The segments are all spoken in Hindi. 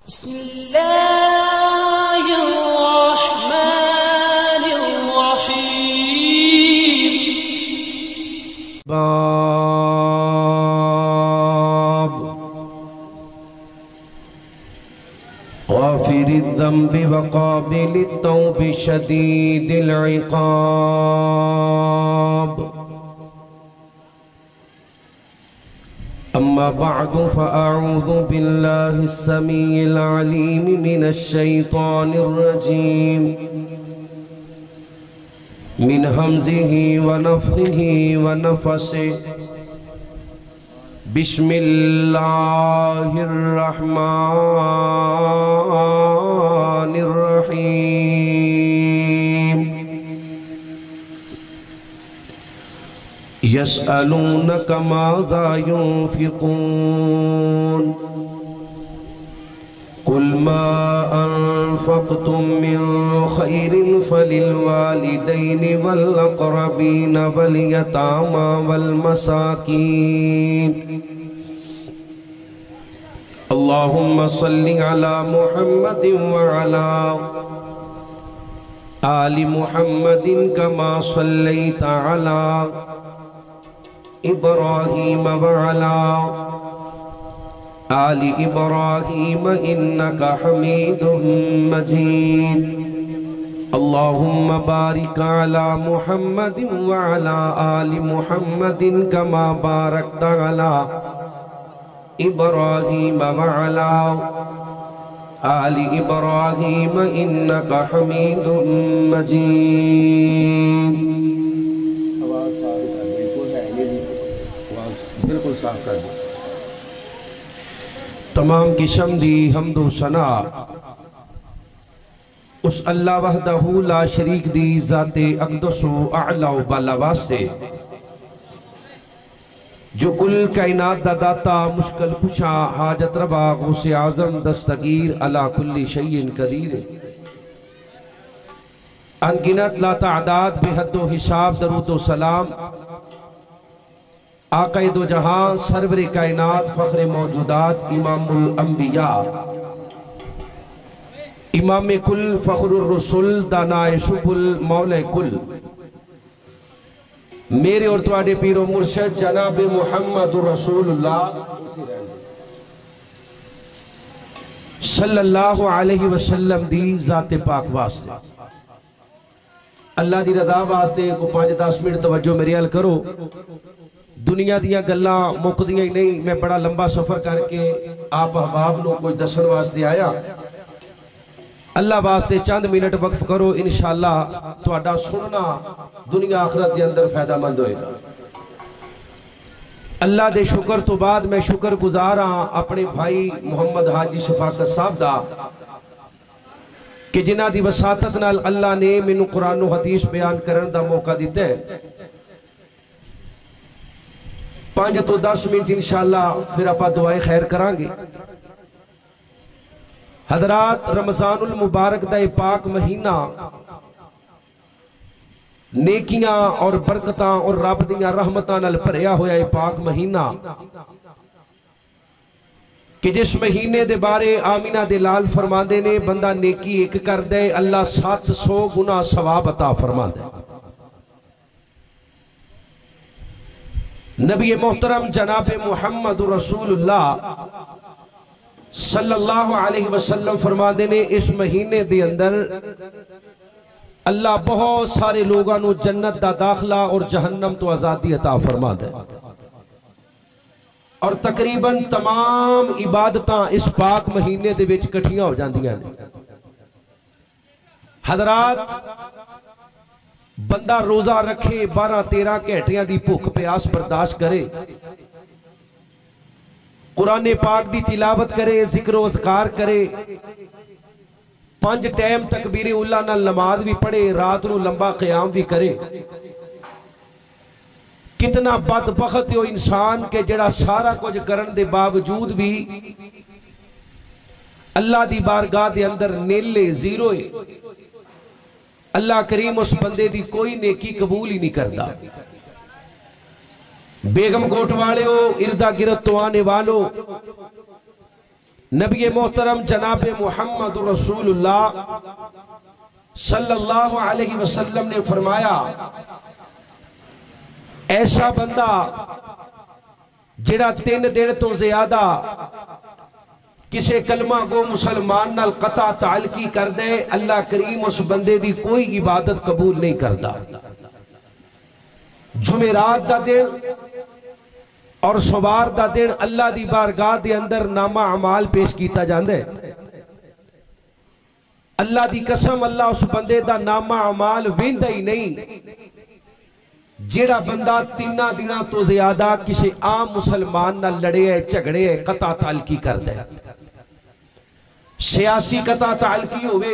बिस्मिल्लाहिर्रहमानिर्रहीम। बाब गाफिरिज़्ज़ंबि व क़ाबिलित-तौबि शदीदिल-इक़ाब। अम्मा बअदु फ़अऊज़ु बिल्लाहिस्समीइल अलीम मिनश्शैतानिर्रजीम मिन हम्ज़िही व नफ़्ख़िही व नफ़सिही। बिस्मिल्लाहिर्रहमानिर्रहीम। यसअलूनक माज़ा युन्फ़िक़ून कुल मा अनफ़क़्तुम मिन ख़ैरिन फ़लिलवालिदैनि वल अक़रबीन वल यतामा वल मसाकीन। अल्लाहुम्मा सल्लि अला मुहम्मदिन व अला आलि मुहम्मदिन कमा सल्लैता अला इब्राहीम व अला आलि इब्राहीम इन्नका हमीदुम मजीद। अल्लाहुम्मा बारिक अला मुहम्मदिन व अला आलि मुहम्मदिन कमा बारकता अला इब्राहीम व अला आलि इब्राहीम इन्नका हमीदुम मजीद। बिल्कुल साफ कर दो। तमाम किस्म दी हम्दो सना उस अल्लाह वहदहू ला शरीक दी ज़ाते अक़दसो आला व बाला वास्ते जो कुल कायनात दा दाता मुश्किल कुशा हाजत रवा गौसे आज़म दस्तगीर अला कुल्ली शैइन कदीर। अनगिनत ला तादाद बेहद्दो हिसाब दरूदो सलाम आक़ाए दो जहां सरवरे कायनात फ़ख्रे मौजूदात इमामुल अंबिया इमाम कुल फ़ख्रुर रसूल दानाए शुबुल मौले कुल मेरे और तुहाडे पीरो मुर्शद जनाब मुहम्मदुर रसूलुल्लाह सल्लल्लाहु अलैहि वसल्लम दी ज़ाते पाक वास्ते अल्लाह दी रज़ा वास्ते को 5-10 मिनट तवज्जो मेरे अल करो। दुनिया दियां गल्लां मुकदियां ही नहीं। मैं बड़ा लंबा सफर करके आप अहबाब को कुछ दसन वास्ते आया। अल्लाह वास्ते चंद मिनट वक्फ करो, इंशाअल्लाह तुहाडा सुनना दुनिया आखिरत के अंदर फायदामंद होएगा। अल्लाह दे शुक्र तो बाद मैं शुक्र गुजार हाँ अपने भाई मुहम्मद हाजी शफाकत साहब दा कि जिन्हां दी वसातत नाल अल्लाह ने मैनू कुरान व हदीस बयान करने का मौका दिता है। 5 तो 10 मिनट इंशाअल्लाह फिर आप दुआए खैर करांगे। हजरात, रमजानुल मुबारक दा पाक महीना नेकियां और बरकतां और रब दियां रहमतां नाल भरिया होया पाक महीना कि जिस महीने दे बारे आमीना दे लाल फरमांदे ने बंदा नेकी एक कर दे अल्लाह 700 गुना सवाब अता फरमांदा। नबी मोहतरम जनाब मुहम्मद रसूलुल्लाह सल्लल्लाहु अलैहि वसल्लम फरमाते ने इस महीने दे अंदर अल्लाह बहुत सारे लोगों को जन्नत दा दाखला और जहन्नम तो आजादी अता फरमाता है और तकरीबन तमाम इबादतां इस पाक महीने दे विच इकट्ठियां हो जांदियां ने। हजरात, बंदा रोजा रखे 12-13 घंटिया की भुख प्यास बर्दाश्त करे, कुरान पाक की तिलावत करे, जिक्र अज़कार करे, 5 टाइम तकबीरे उल्ला नाल नमाज भी पढ़े, रात को लंबा क़याम भी करे। कितना बदबख्त हो इंसान के जड़ा सारा कुछ करने के बावजूद भी अल्लाह की बारगाह के अंदर नेले जीरो है। अल्लाह करीम उस बंदे की कोई नेकी कबूल ही नहीं करता। बेगम कोट वाले हो, इर्दा गिरद तो आने वालों, नबी मोहतरम जनाब मुहम्मद रसूलुल्लाह सल्लल्लाहु अलैहि वसल्लम ने फरमाया, ऐसा बंदा जिहड़ा 3 दिन तो ज्यादा किसी कलमा गो मुसलमान नाल कता ताल्की कर दे, अल्लाह करीम उस बंदे की कोई इबादत कबूल नहीं करता। जुमेरात का दिन और सोमवार का दिन अल्लाह की बारगाह के अंदर नामा अमाल पेश किया जाता है। अल्लाह की कसम, अल्लाह उस बंदे का नामा अमाल वेंदा ही नहीं जेड़ा बंदा 3 दिनों तो ज्यादा किसी आम मुसलमान नाल लड़े है, झगड़े है, कता ताल्की करदा है। सियासी कता ताल्की होवे,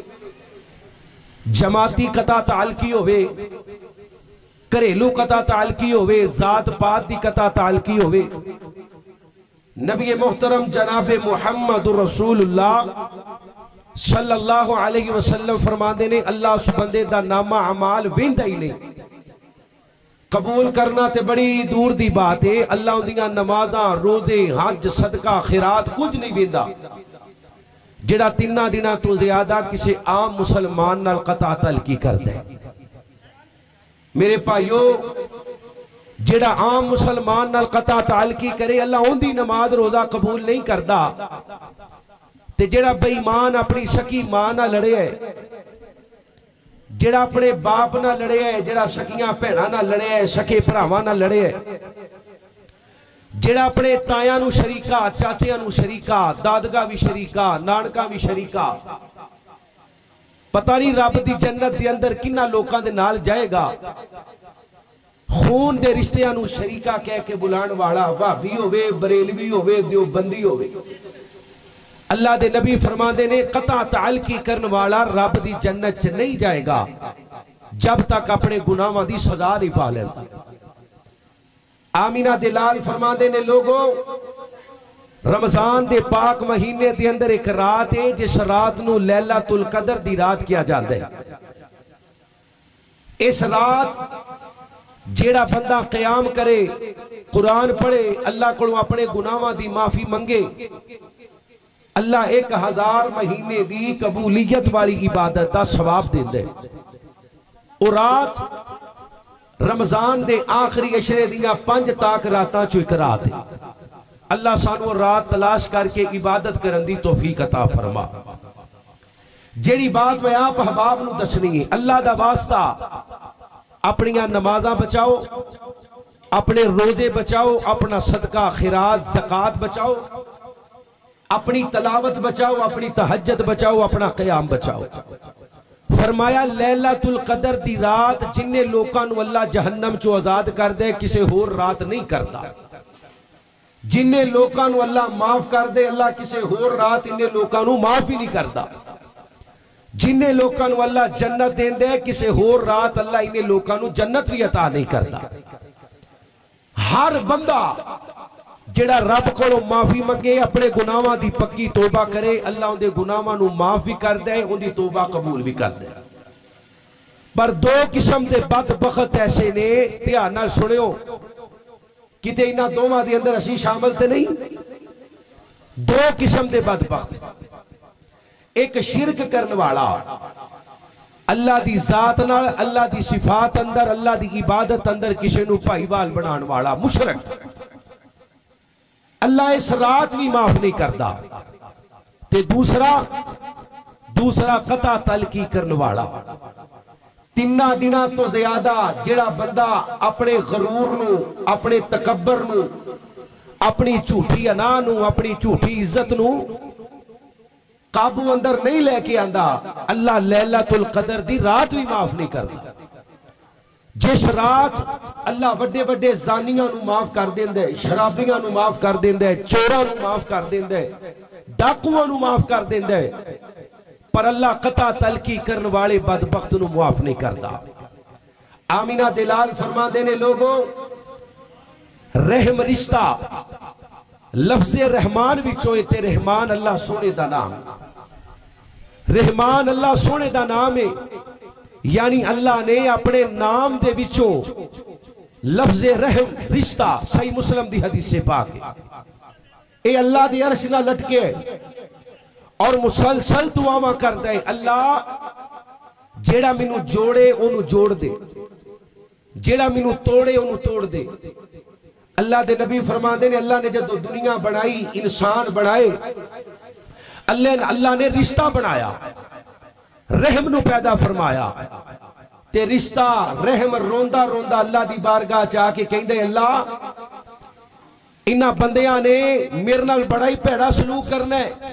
जमाती कता ताल्की होवे, घरेलू कता ताल्की होवे, जात पात की कता ताल्की होवे, नबी मोहतरम जनाब मुहम्मद रसूलुल्लाह सल्लल्लाहु अलैहि वसल्लम फरमाते ने, अल्लाह उस बंदे दा नामा अमाल वेंदा ही नहीं। कबूल करना ते बड़ी दूर दी बात है, अल्लाह उन्दियां नमाज़ां, रोजे, हज, सदका, खिरात कुछ नहीं वेंदा जेड़ा 3 दिनों तो ज्यादा किसी आम मुसलमान नाल कता ताल्की करदा है। मेरे भाइयों, जेड़ा आम मुसलमान नाल कता ताल्की करे, अल्लाह उन्दी नमाज रोजा कबूल नहीं करदा। ते जेड़ा बेईमान अपनी सकी मां नाल लड़े है, जेड़ा अपने बाप नाल लड़े है, जेड़ा सकियां भैणां नाल लड़े है, सके भरावां नाल लड़े है, जेड़ा अपने तायां नूं शरीका, चाचियां नूं शरीका, दादगा भी शरीका, नानका भी शरीका, पता नहीं रब दी जन्नत के अंदर किन्ना लोकां दे नाल जाएगा। खून दे रिश्तियां नूं शरीका कह के बुलाण वाला भाभी होवे, बरेलवी होवे, देवबंदी होवे, अल्लाह दे नबी फरमाते ने कता ताल्की करने वाला रब दी जन्नत च नहीं जाएगा जब तक अपने गुनाहों की सजा नहीं पा लेता। आमीना दिलाल फरमाते ने, लोगों रमजान दे पाक महीने दे अंदर एक रात है जिस रात नूं लैलातुल कदर दी रात किया जाता है। इस रात जेड़ा बंदा क़याम करे, कुरान पढ़े, अल्लाह को अपने गुनाहों की माफी मंगे, अल्लाह 1000 महीने की कबूलियत वाली इबादत का सवाब देंदे। और रात रमजान दे आखिरी अशरे दियां 5 ताक रातां चों एक रात है। अल्लाह सानू रात तलाश करके इबादत करन दी तौफीक अता फरमा। जेड़ी बात मैं आप अहबाब नूं दसनी है, अल्लाह दा वास्ता अपनियां नमाज़ां बचाओ, अपने रोजे बचाओ, अपना सदका खिरात ज़कात बचाओ, अपनी तलावत बचाओ, अपनी तहज्जुद बचाओ, अपना क़याम बचाओ। फरमाया लैलातुल कदर दी रात जिन्ने लोकां नूं अल्लाह जहन्नम चो आजाद कर दे, किसी होर रात नहीं करता। जिन्ने लोकां नूं अल्लाह माफ कर दे, अल्लाह किसी होर रात इन्ने लोकां नूं माफ ही नहीं करता। जिन्ने लोकां नूं अल्लाह जन्नत देंदे, किसी होर रात अल्लाह इन्ने लोकां नूं जन्नत भी अता नहीं करता। हर बंदा जेड़ा रब कोलों माफी मंगे, अपने गुनाहों की पक्की तौबा करे, अल्लाह उनके गुनाहों नूं माफ भी कर दे, उनकी तौबा कबूल भी कर दे। पर 2 किस्म के बदबख्त ऐसे ने, ध्यान नाल सुनियो, किते इन्हां दोवां दे अंदर असीं शामिल ते नहीं। 2 किस्म के बदबख्त, एक शिरक करने वाला, अल्लाह की जात नाल, अल्लाह की सिफात अंदर, अल्लाह की इबादत अंदर किसी नूं भाईवाल बनाने वाला मुशरक, अल्लाह इस रात भी माफ नहीं करता। ते दूसरा कता तलकी करने वाला, 3 दिनों तो ज्यादा जेड़ा बंदा अपने गरूर नूं, अपने तकब्बर नूं, अपनी झूठी अना नूं, अपनी झूठी इज्जत नूं काबू अंदर नहीं लेके आंदा, अल्लाह लैलातुल कदर दी रात भी माफ नहीं करता। जिस रात अल्लाह वड्डे वड्डे जानियां नूं माफ कर देंदा है, शराबियां नूं माफ कर देंदा है, चोरां नूं माफ कर देंदा है, डाकुआं नूं माफ कर देंदा है, पर अल्लाह कता तलकी करने वाले बदबख्त नूं माफ नहीं करता। आमीना दिलाल फरमाते ने, लोगों रहम रिश्ता लफ्ज़े रहमान विचों ते रहमान अल्लाह सोने दा नाम, रहमान अल्लाह सोने दा नाम है। यानी अल्लाह ने अपने नाम दे विचों लफ्ज़े रहम रिश्ता, सही मुस्लिम दी हदीस से पाक है, ये अल्लाह दी अर्श ना लटके और मुसलसल दुआवां करदा है, अल्लाह जेड़ा मैनू जोड़े ओनू जोड़ दे, जेड़ा मैनू तोड़े ओनू तोड़ दे। अल्लाह दे नबी फरमाते ने अल्लाह ने जदों दुनिया बनाई, इंसान बनाए, अल्लाह ने रिश्ता बनाया, रहम नू पैदा फरमाया ते रिश्ता रहम रोंदा रोंदा अल्लाह दी बारगाह च आके कहंदे अल्लाह इन्हां बंदियां ने मेरे नाल बड़ा ही भैड़ा सलूक करना है,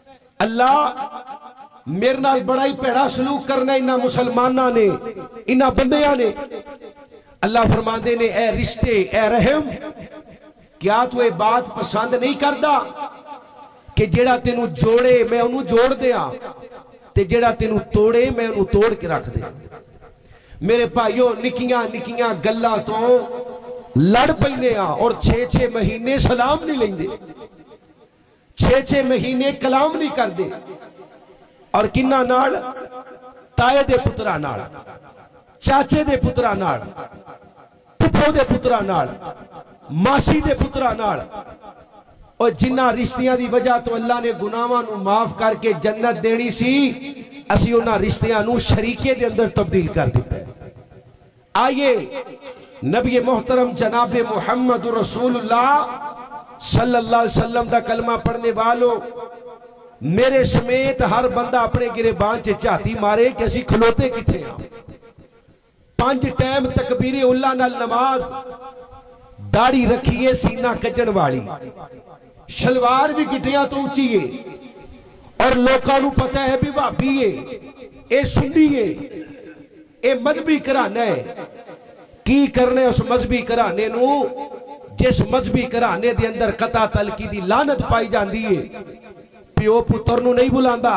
अल्लाह मेरे नाल बड़ा ही भैड़ा सलूक करना है इन्हां मुसलमानां ने, इन्हां बंदियां ने। अल्लाह फरमाते ने ए रिश्ते ए रहम, क्या तू ये बात पसंद नहीं करदा कि जेड़ा तेनू जोड़े मैं उन्हें जोड़ दिया ते जेड़ा तेनू तोड़े मैं उन्हें तोड़ के रख दे। मेरे भाइयों निकियां निकियां गल्लां तो लड़ पैने और 6-6 महीने सलाम नहीं लेंदे, 6-6 महीने कलाम नहीं करते। और किन्ना नाल ताए दे पुत्रा नाल, चाचे दे पुत्रा नाल, फुफो दे पुत्रा नाल, मासी दे पुत्रा नाल। और जिन्ना रिश्तियां दी वजह तो अल्लाह ने गुनाहां नू माफ करके जन्नत देनी सी, असी उन्हां रिश्तियां नू शरीके दे अंदर तब्दील कर दिता। आइए नबी मोहतरम जनाबे मुहम्मद रसूलुल्लाह सल्लल्लाहु अलैहि वसल्लम दा कलमा पढ़ने वालों, मेरे समेत हर बंदा अपने गिरेबान च झाती मारे कि असी खलोते किथे हां। 5 टाइम तकबीरे उल्ला नाल नमाज, दाढ़ी रखिए सीना कजन वाली, शलवार भी गिटियां तो ऊंची है और लोगों को पता है भी भाभी है, ये सुन्नी है, ये मजहबी घराना है। की करने उस मजहबी घराने नू जिस मजहबी घराने दे अंदर कता तलकी दी लानत पाई जाती है। प्यो पुत्र नू नहीं बुलांदा,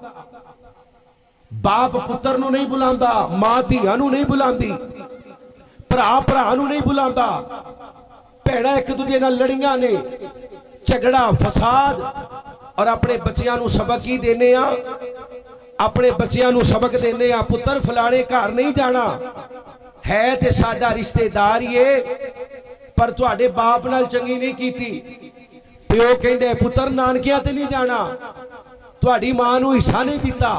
बाप पुत्र नू नहीं बुलांदा, मां धीआं नू नहीं बुलांदी, भरा भरा नू नहीं बुलांदा, भैणां एक दूजे नाल लड़ियां ने, झगड़ा फसाद। और अपने बच्चियां नू सबक ही देने आ, अपने बच्चियां नू सबक देने आ, पुत्र फलाने घर नहीं जाना, है ते साडा रिश्तेदार ही है पर तुहाडे बाप नाल चंगी नहीं कीती। प्यो कहंदे पुत्र नानकियां ते नहीं जाना, तुहाडी मां नू हिस्सा नहीं दिता।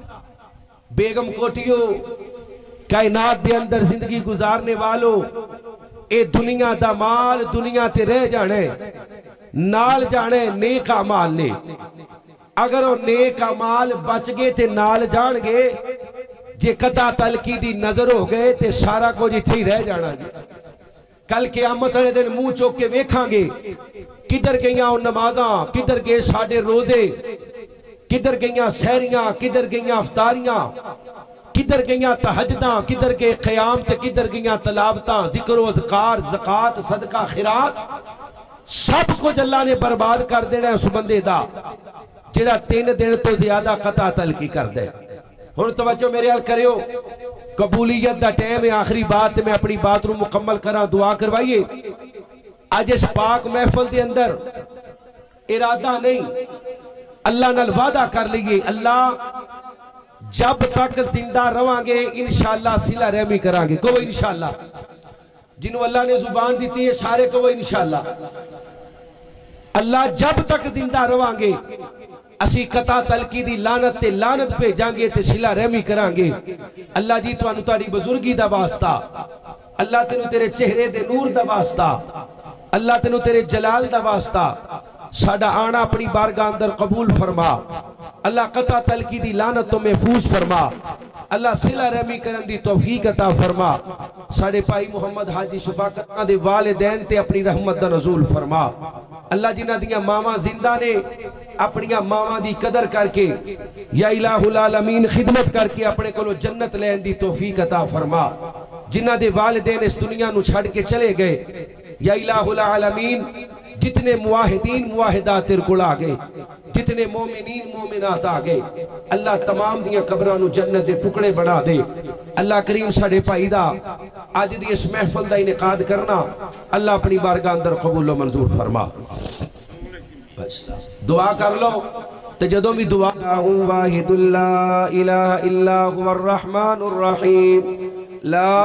बेगम कोटियो कायनात दे अंदर जिंदगी गुजारने वालों, ए दुनिया दा माल दुनिया ते रह जाने, नाल जाने नेक अमाल ने। अगर वो नेक अमाल बच गए ते नाल जाणगे, जे कता तलकी दी नजर हो गए ते सारा कुछ इत्थे ही रह जाना जी। कल क़यामत वाले दिन मुंह चुक के वेखांगे किधर गईयां वो नमाज़ां, किधर गए साडे रोजे, किधर गईयां सहरियां, किधर गईयां अफ्तारियां, किधर गईयां तहज्जुदां, किधर गए क़याम ते किधर गईयां तलावतां, जिक्र व ज़कार, ज़कात, सदका, खिरात। सब कुछ अल्लाह ने बर्बाद कर देना उस बंदे दा जिहड़ा 3 दिन तो ज्यादा कता तलकी करदा है। हुण तवज्जो मेरे हाल करियो, कबूलियत दा टाइम है। आखिरी बात मैं अपनी बात नूं मुकम्मल करा, दुआ करवाइए। आज इस पाक महफिल दे अंदर इरादा नहीं, अल्लाह नाल वादा कर लीजिए, अल्लाह जब तक जिंदा रवांगे इंशाअल्लाह सिला रहमी करांगे। कहो इंशाअल्लाह, जिन्हों अल्लाह ने जुबान दी है सारे कहो इंशाअल्लाह। अल्लाह जब तक जिंदा रवांगे असी कता तलकी दी लानत ते लानत भेजांगे ते सिला रहमी करांगे। अल्लाह जी तुहानू तुहाडी बुजुर्गी दा वास्ता, अल्लाह तेनू तेरे चेहरे दे नूर दा वास्ता, अल्लाह तेनू तेरे जलाल दा वास्ता साडा आना अपनी बारगाह अंदर कबूल फरमा। अल्लाह कता तलकी दी लानत तो महफूज फरमा। अल्लाह सिला रहमी करन दी तौफीक अता फरमा। साडे भाई मुहम्मद हाजी शफाकत दे वालिदैन ते अपनी रहमत दा नज़ूल फरमा। अल्लाह जिन्हां दियां मावां जिंदा ने अपनियां मावां दी कदर करके या इलाहुल आलमीन खिदमत करके अपने कोलों जन्नत लैन दी तौफीक अता फरमा। जिन्हां दे वालिदैन इस दुनिया नूं छड़ के चले गए, या इलाहुल आलमीन जितने मुआहिदीन मुआहिदात तेरे कोल आ गए, जितने मोमिनीन मोमिनात आ गए, अल्लाह तमाम दियां कब्रां नूं जन्नत दे टुकड़े बना दे। अल्लाह करीम साडे भाई दा अज दी इस महफिल दा इनेकाद करना अल्लाह अपनी बारगाह अंदर कबूल व मंजूर फरमा। बस दुआ कर लो ते जदों भी दुआ वाहिदुल ला इलाहा इल्ला हुवर रहमानुर रहीम ला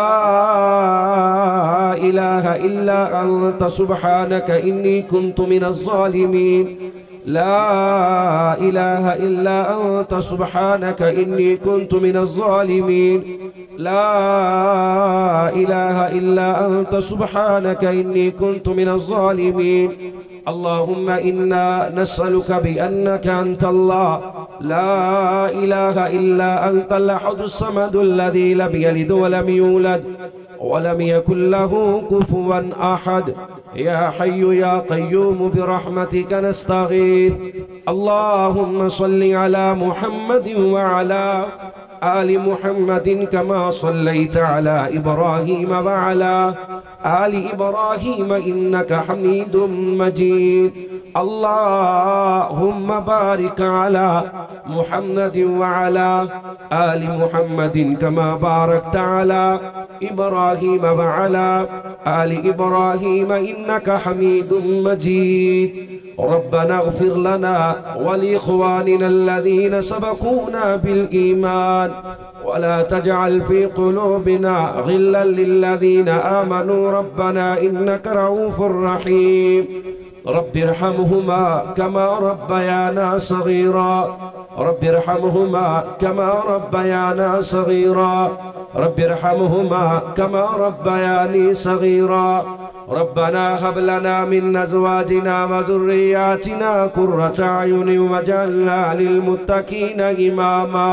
इलाहा इल्ला अंत सुब्हानक इन्नी कुन्तु मिनज़ ज़ालिमीन। ला इलाहा इल्ला अंत सुब्हानक इन्नी कुन्तु मिनज़ ज़ालिमीन। ला इलाहा इल्ला अंत सुब्हानक इन्नी कुन्तु मिनज़ ज़ालिमीन। अल्लाहुम्मा इन्ना नस्अलुका बिअन्नका अंतल्लाह ला इलाहा इल्ला अंतल अहदुस समदुल्लज़ी लम यलिद वलम यूलद वलम यकुल लहू कुफुवन अहद। या हय्यु या क़य्यूम बिरहमतिका नस्तगीथ। अल्लाहुम्मा सल्लि अला मुहम्मदिन व अला आलि मुहम्मदिन कमा सल्लैता अला इब्राहीम व अला आलि इब्राहीम इन्नका हमीदुम मजीद। अल्लाहुम्मा बारिक अला मुहम्मदिन व अला आलि मुहम्मदिन कमा बारकता अला इब्राहीम व अला आलि इब्राहीम इन्नका हमीदुम मजीद। रब्बना इग़फिर लना व लिइख़वानिना अल्लज़ीना सबक़ूना बिल ईमान वला तजअल फ़ी क़ुलूबिना ग़िल्लन लिल्लज़ीना आमनू रब्बना इन्नका रऊफ़ुर रहीम। रब्बिरहमहुमा कमा रब्बयाना सग़ीरा। रब्बिरहमहुमा कमा रब्बयाना सग़ीरा। रब्बिरहमहुमा कमा रब्बयानी सग़ीरा। रब्बना हब लना मिन अज़वाजिना व ज़ुर्रिय्यातिना क़ुर्रता अयुन वजअलना लिलमुत्तक़ीना इमामा।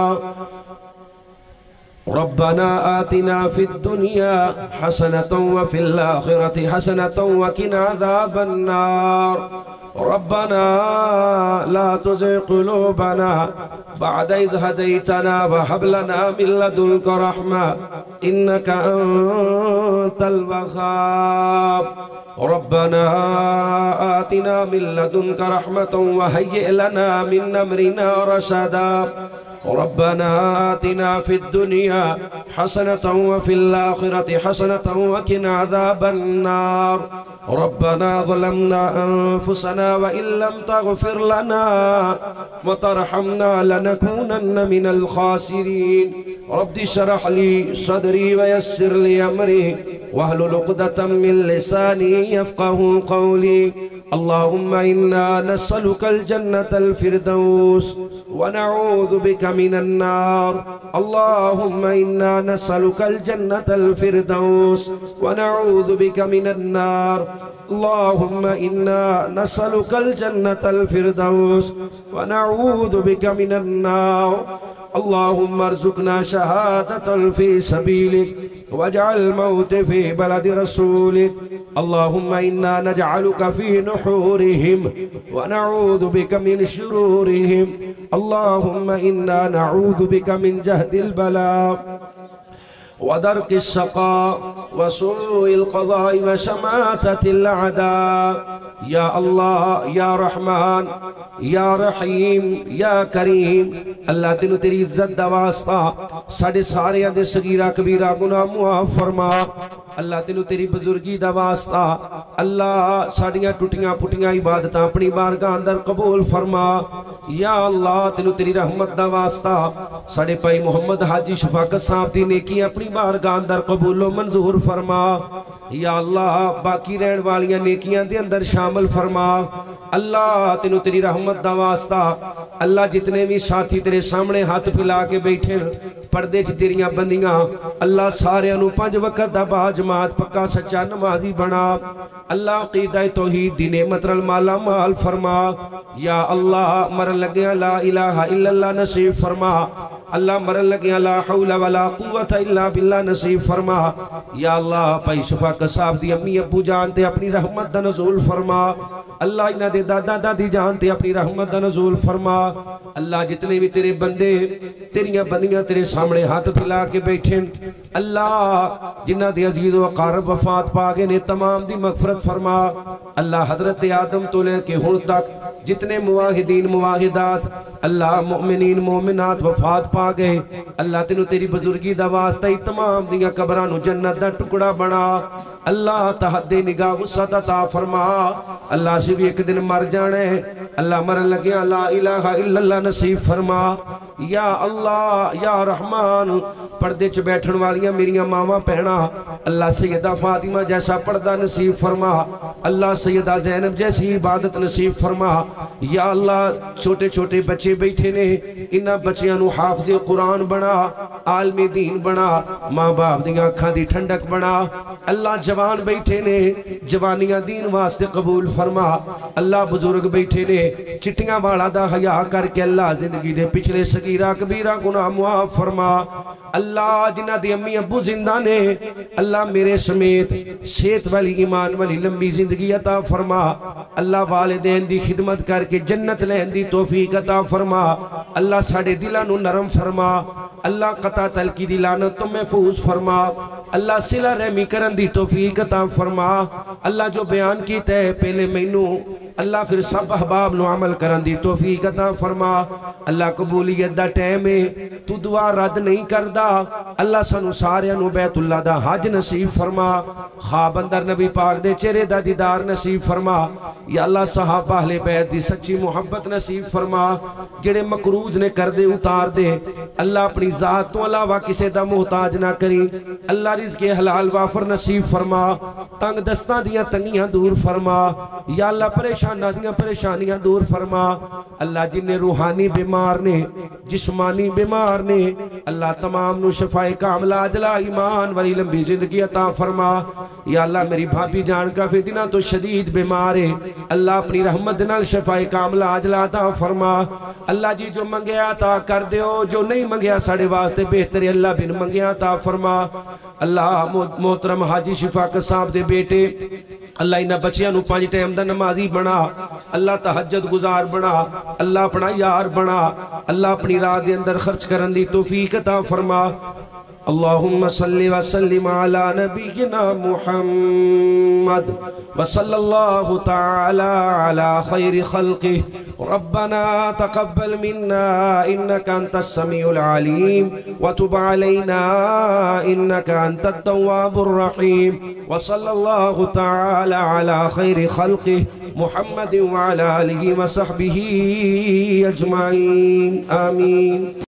रब्बना आतिना फिद दुनिया हसनतन व फिल आखिरति हसनतन व क़िना अज़ाबन नार। रब्बना ला तुज़िग़ क़ुलूबना बअद इज़ हदैतना व हब लना मिन लदुनका रहमा इन्नका अंतल वह्हाब। रब्बना आतिना मिन लदुनका रहमतन व हय्यि लना मिन अमरिना रशदा। रब्बना आतिना फिद दुनिया हसनतन व फिल आखिरति हसनतन व क़िना अज़ाबन नार। रब्बना ज़लमना अनफुसना व इल्लम तग़फिर लना व तरहमना लनकूनन्न मिनल ख़ासिरीन। रब्बि शरह ली सदरी व यस्सिर ली अमरी वहलुल उक़दतम मिन लिसानी यफ़क़हू क़ौली। अल्लाहुम्मा इन्ना नस्अलुकल जन्नतल फ़िरदौस व नऊज़ु बिका मिनन नार। अल्लाहुम्मा इन्ना नस्अलुकल जन्नतल फ़िरदौस व नऊज़ु बिका मिनन नार। अल्लाहुम्मा इन्ना नस्अलुकल जन्नतल फ़िरदौस व नऊज़ु बिका मिनन नार। अल्लाहुम्मा अर्ज़ुक़ना शहादतन फ़ी सबीलिक वजअल मौत फ़ी बलदि रसूलिक। अल्लाहुम्मा इन्ना नजअलुका फ़ी नुहूरिहिम व नऊज़ु बिका मिन शुरूरिहिम। अल्लाहुम्मा इन्ना नऊज़ु बिका मिन जहदिल बला व दरकिश शक़ा व सूइल क़ज़ा'i व शमाततिल अदा। या अल्लाह या रहमान या रहीम या करीम। अल्लाह तेनू तेरी इज्जत दा वास्ता साडे सारियां दे सगीरा कबीरा गुनाह मुआफ़ फरमा। अल्लाह तेनू तेरी बुजुर्गी दा वास्ता अल्लाह साडियां टुटियां पुटियां इबादतां अपनी बारगाह अंदर कबूल फरमा। या अल्लाह तेनू तेरी रहमत दा वास्ता साडे भाई मोहम्मद हाजी शफाकत साहब दी नेकी अपनी बारगाह अंदर कबूलो मंजूर फरमा। या अल्लाह बाकी रहने वालियां नेकियां दे अंदर शामिल फरमा। अल्लाह तेनू तेरी रहमत दा वास्ता अल्लाह जितने भी साथी तेरे सामने हाथ फैला के बैठे पर्दे च तेरियां बंदियां अल्लाह सारियां नू 5 वक्त दा बाजमात पक्का सच्चा नमाजी बना। अल्लाह अक़ीदा तौहीद दी नेमत नाल माला माल फरमा। या अल्लाह मरन लग्या ला इलाहा इल्लल्लाह नसीब फरमा। अल्लाह मरन लग्या ला हौला वला कुव्वता इल्ला बिल्लाह नसीब फरमा। या अल्लाह भाई शफाकत साहब दी अम्मी अब्बू जान ते अपनी रहमत दा नज़ूल फरमा। अल्लाह इन्हां दे दादा दादी जान ते अपनी रहमत दा नज़ूल फरमा। अल्लाह जितने भी तेरे बंदे तेरियां बंदियां तेरे सामने हाथ फैला के बैठे अल्लाह जिन्हां दे अजीज़ व अक़ारब वफात पा गए ने तमाम दी मग़फ़िरत फरमा। अल्लाह हज़रत आदम तो लेके हुण तक जितने मुवाहिदीन मुवाहिदात अल्लाह मोमिनीन मोमिनात वफात पा गए अल्लाह तेनू तेरी बुजुर्गी दा वास्ता ही तमाम दियां कबरां नू जन्नत दा टुकड़ा बना। अल्लाह तहद्दे निगाह गुस्सा ता फरमा। अल्लाह से भी एक दिन मर जाना है, अल्लाह मरन लगे ला इलाहा इल्लल्लाह नसीब फरमा। या अल्लाह या रहमान, पर्दे च बैठन वालियां मेरियां मावां भैणां, अल्लाह सैयदा फातिमा जैसा पर्दा नसीब फरमा। अल्लाह सैयदा ज़ैनब जैसी इबादत नसीब फरमा। या अल्लाह छोटे छोटे बच्चे बैठे ने, इन्हां बच्चियां नूं हाफिज़े कुरान बना, आलमे दीन बना, माँ बाप दियां अखां दी ठंडक बना। अल्लाह जवान बैठे ने, जवानियां दीन वास्ते कबूल फरमा। अल्लाह बुजुर्ग बैठे ने, चिट्टियां वाला दा हया करके अल्लाह जिंदगी दे पिछले सगीरा कबीरा गुनाह मुआफ फरमा। अल्लाह जिन्हां दे अम्मी अब्बू जिंदा ने, अल्लाह मेरे समेत सेहत वाली ईमान वाली लंबी जिंदगी अता फरमा। अल्लाह वालिदैन दी खिदमत करके जन्नत लैन दी तौफीक अता फरमा। अल्लाह साडे दिलां नूं नरम फरमा। अल्लाह कता तलकी दी लानत तो महफूज फरमा। अल्लाह सिला रहमी करन दी तौफीक अता फरमा। अल्लाह जो बयान कीता है पहले मैनू, अल्लाह फिर सब अहबाब नु अमल करन दी तौफीक अता फरमा। अल्लाह कबूलियत दा टाइम है, तू दुआ रद्द नहीं करदा। अल्लाह सानू सारियां नु बैतुल्लाह दा हज नसीब फरमा। ख्वाब अंदर नबी पाक दे चेहरे दा दीदार नसीब फरमा। या अल्लाह सहाबा अहले बैत दी सच्ची मुहब्बत नसीब फरमा। जेड़े मकरूज ने कर दे उतार दे। अल्लाह अपनी जात तो अलावा किसी दा मुहताज ना करी। अल्लाह रिज़्क़े हलाल वाफर नसीब फरमा। तंग दस्तां दियां तंगियां दूर फरमा। या अल्लाह परेशानां दियां परेशानियां दूर फरमा। अल्लाह जिन्ने रूहानी बीमार ने, जिस्मानी बीमार ने, अल्लाह तमाम नु शफाए कामला अजला ईमान वाली लंबी जिंदगी अता फरमा। या अल्लाह मेरी भाभी जान काफी दिनों तो शदीद बीमार है, अल्लाह अपनी रहमत नाल शफाए कामला अजला अता फरमा। अल्लाह जी जो मंगया अता कर दियो, जो नहीं मंगया साडे वास्ते बेहतर है, अल्लाह बिन मंगया अता फरमा। अल्लाह मोहतरम हाजी शिफाकत साहब दे बेटे, अल्लाह इन्हां बच्चियां नूं 5 टाइम दा नमाजी बना। अल्लाह तहज्जुद गुजार बना। अल्लाह अपना यार बना। अल्लाह अपनी राह दे अंदर खर्च करन दी तौफीक अता फरमा। अल्लाहुम्मा सल्लि व सल्लिम अला नबिय्यिना मुहम्मद व सल्लल्लाहु तआला अला खैरि खल्क़िहि। रब्बना तक़ब्बल मिन्ना इन्नका अंतस समीउल अलीम व तुब अलैना इन्नका अंतत तव्वाबुर रहीम। व सल्लल्लाहु तआला अला खैरि खल्क़िहि मुहम्मद व अला आलिहि व सहबिहि अजमाइन। आमीन।